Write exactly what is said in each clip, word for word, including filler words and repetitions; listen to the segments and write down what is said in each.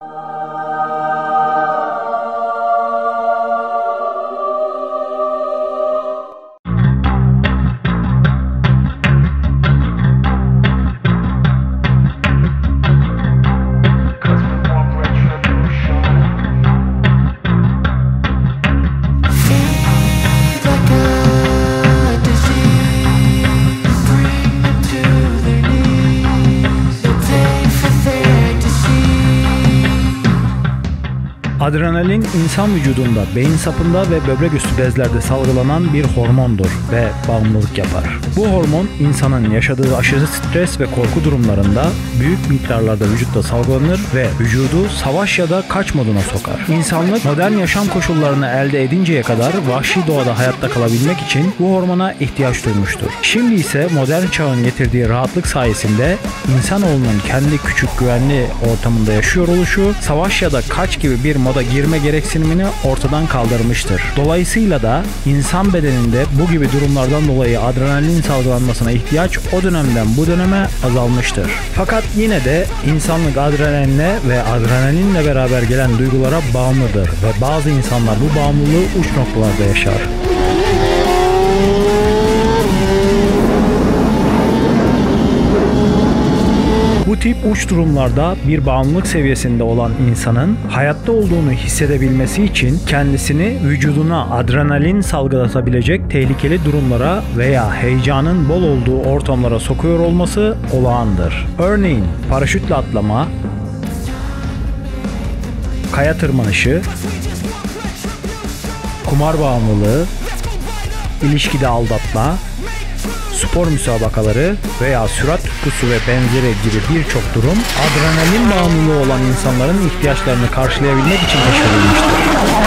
Adrenalin insan vücudunda, beyin sapında ve böbrek üstü bezlerde salgılanan bir hormondur ve bağımlılık yapar. Bu hormon insanın yaşadığı aşırı stres ve korku durumlarında büyük miktarlarda vücutta salgılanır ve vücudu savaş ya da kaç moduna sokar. İnsanlık modern yaşam koşullarını elde edinceye kadar vahşi doğada hayatta kalabilmek için bu hormona ihtiyaç duymuştur. Şimdi ise modern çağın getirdiği rahatlık sayesinde insanoğlunun kendi küçük güvenli ortamında yaşıyor oluşu savaş ya da kaç gibi bir moda girme gereksinimini ortadan kaldırmıştır. Dolayısıyla da insan bedeninde bu gibi durumlardan dolayı adrenalin salgılanmasına ihtiyaç o dönemden bu döneme azalmıştır. Fakat yine de insanlık adrenalinle ve adrenalinle beraber gelen duygulara bağımlıdır ve bazı insanlar bu bağımlılığı uç noktalarda yaşar. Bu tip uç durumlarda bir bağımlılık seviyesinde olan insanın hayatta olduğunu hissedebilmesi için kendisini vücuduna adrenalin salgılatabilecek tehlikeli durumlara veya heyecanın bol olduğu ortamlara sokuyor olması olağandır. Örneğin paraşütle atlama, kaya tırmanışı, kumar bağımlılığı, ilişkide aldatma, spor müsabakaları veya sürat tutkusu ve benzeri gibi birçok durum adrenalin bağımlılığı olan insanların ihtiyaçlarını karşılayabilmek için keşfedilmiştir.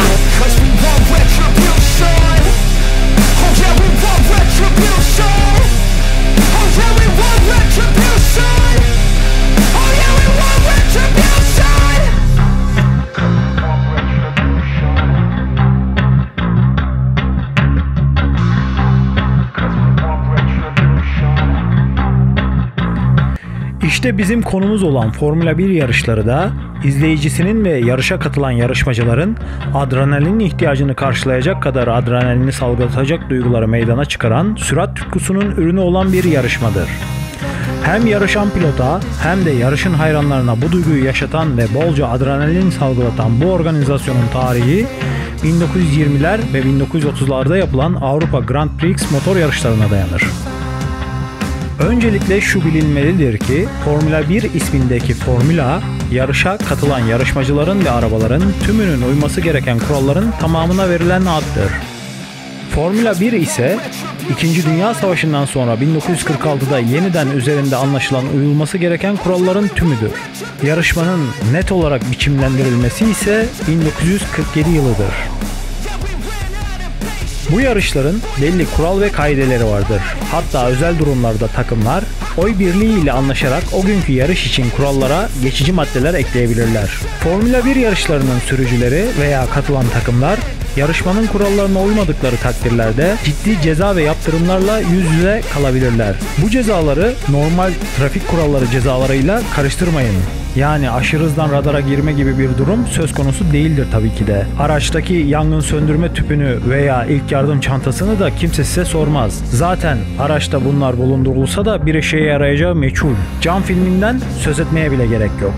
İşte bizim konumuz olan Formula bir yarışları da izleyicisinin ve yarışa katılan yarışmacıların adrenalin ihtiyacını karşılayacak kadar adrenalini salgılatacak duyguları meydana çıkaran sürat tutkusunun ürünü olan bir yarışmadır. Hem yarışan pilota hem de yarışın hayranlarına bu duyguyu yaşatan ve bolca adrenalin salgılatan bu organizasyonun tarihi bin dokuz yüz yirmiler ve bin dokuz yüz otuzlarda yapılan Avrupa Grand Prix motor yarışlarına dayanır. Öncelikle şu bilinmelidir ki Formula bir ismindeki formula, yarışa katılan yarışmacıların ve arabaların tümünün uyması gereken kuralların tamamına verilen addır. Formula bir ise İkinci Dünya Savaşı'ndan sonra bin dokuz yüz kırk altıda yeniden üzerinde anlaşılan uyulması gereken kuralların tümüdür. Yarışmanın net olarak biçimlendirilmesi ise bin dokuz yüz kırk yedi yılıdır. Bu yarışların belli kural ve kaideleri vardır. Hatta özel durumlarda takımlar oy birliği ile anlaşarak o günkü yarış için kurallara geçici maddeler ekleyebilirler. Formula bir yarışlarının sürücüleri veya katılan takımlar yarışmanın kurallarına uymadıkları takdirlerde ciddi ceza ve yaptırımlarla yüz yüze kalabilirler. Bu cezaları normal trafik kuralları cezalarıyla karıştırmayın. Yani aşırı hızdan radara girme gibi bir durum söz konusu değildir tabii ki de. Araçtaki yangın söndürme tüpünü veya ilk yardım çantasını da kimse size sormaz. Zaten araçta bunlar bulundurulsa da bir işe yarayacağı meçhul. Cam filminden söz etmeye bile gerek yok.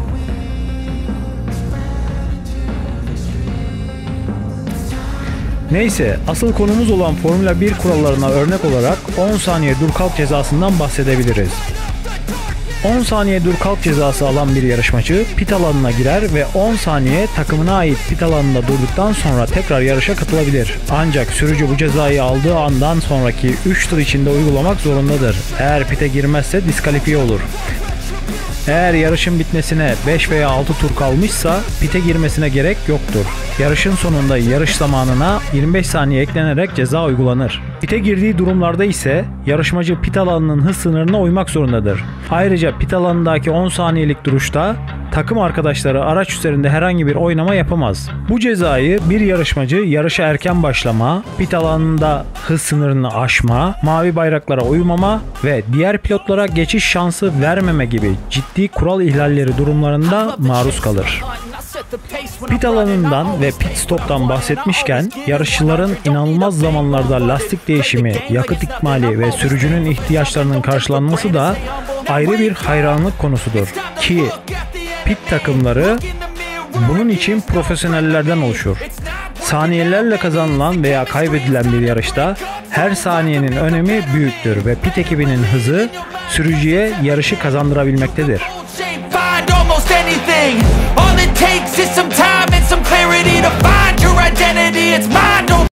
Neyse, asıl konumuz olan Formula bir kurallarına örnek olarak on saniye dur kalk cezasından bahsedebiliriz. on saniye dur kalk cezası alan bir yarışmacı pit alanına girer ve on saniye takımına ait pit alanında durduktan sonra tekrar yarışa katılabilir. Ancak sürücü bu cezayı aldığı andan sonraki üç tur içinde uygulamak zorundadır. Eğer pite girmezse diskalifiye olur. Eğer yarışın bitmesine beş veya altı tur kalmışsa pite girmesine gerek yoktur. Yarışın sonunda yarış zamanına yirmi beş saniye eklenerek ceza uygulanır. Pite girdiği durumlarda ise yarışmacı pit alanının hız sınırına uymak zorundadır. Ayrıca pit alanındaki on saniyelik duruşta takım arkadaşları araç üzerinde herhangi bir oynama yapamaz. Bu cezayı bir yarışmacı yarışa erken başlama, pit alanında hız sınırını aşma, mavi bayraklara uymama ve diğer pilotlara geçiş şansı vermeme gibi ciddi kural ihlalleri durumlarında maruz kalır. Pit alanından ve pit stop'tan bahsetmişken yarışçıların inanılmaz zamanlarda lastik değişimi, yakıt ikmali ve sürücünün ihtiyaçlarının karşılanması da ayrı bir hayranlık konusudur ki pit takımları bunun için profesyonellerden oluşur. Saniyelerle kazanılan veya kaybedilen bir yarışta her saniyenin önemi büyüktür ve pit ekibinin hızı sürücüye yarışı kazandırabilmektedir.